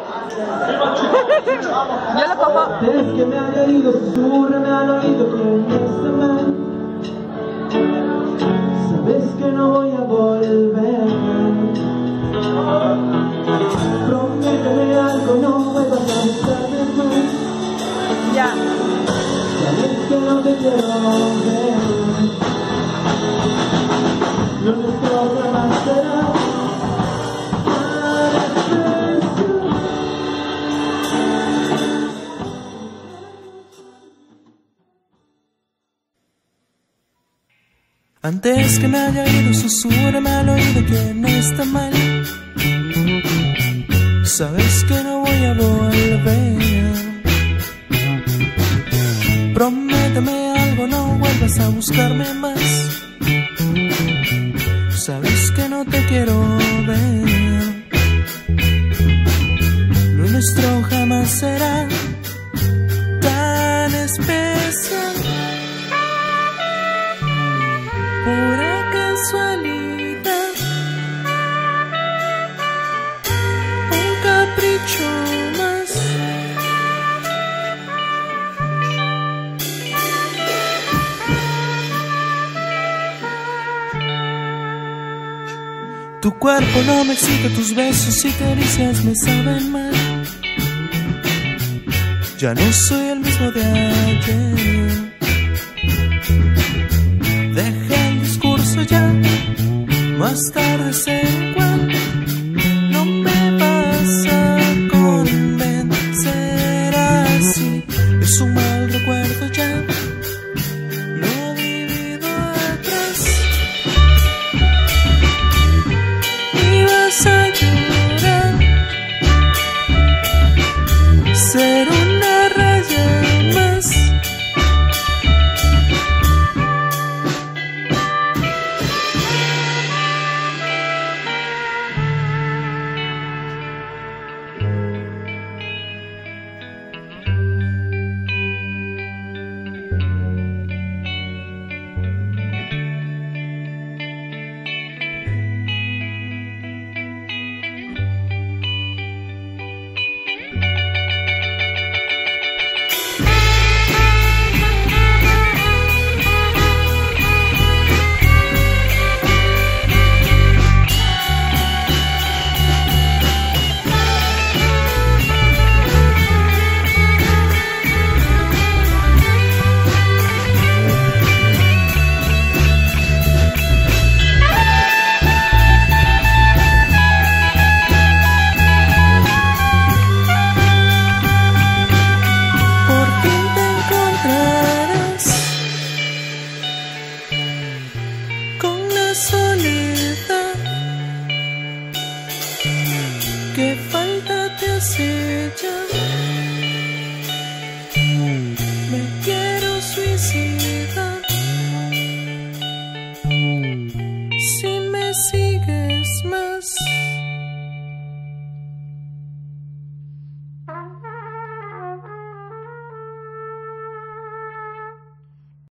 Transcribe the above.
Yo lo cojo. Es que me han oído, susurrame al oído que no está mal. Sabes que no voy a volver. Prométeme algo, no vuelvas a buscarme más. Ya. Sabes que no te quiero ver. Lo nuestro jamás será. Antes que me haya ido, susúrrame al oído que no está mal. Sabes que no voy a volver. Prométeme algo, no vuelvas a buscarme más. Sabes que no te quiero ver. Lo nuestro jamás será tan especial. Pura casualidad, un capricho más. Tu cuerpo no me excita, tus besos y caricias me saben mal. Ya no soy el mismo de ayer. Deja el discurso ya, más tarde sé cuál. No me vas a convencer así. Es un mal recuerdo ya, lo vivido atrás. Y vas a llorar, ser una raya más. Soledad, qué falta te hace ya.